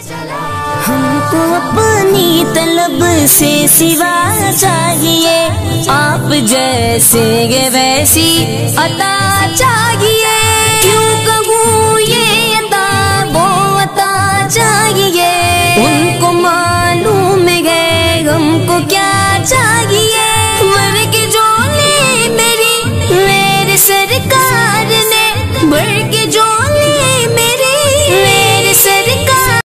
हमको अपनी तलब से सिवा चाहिए, आप जैसे वैसी अता चाहिए।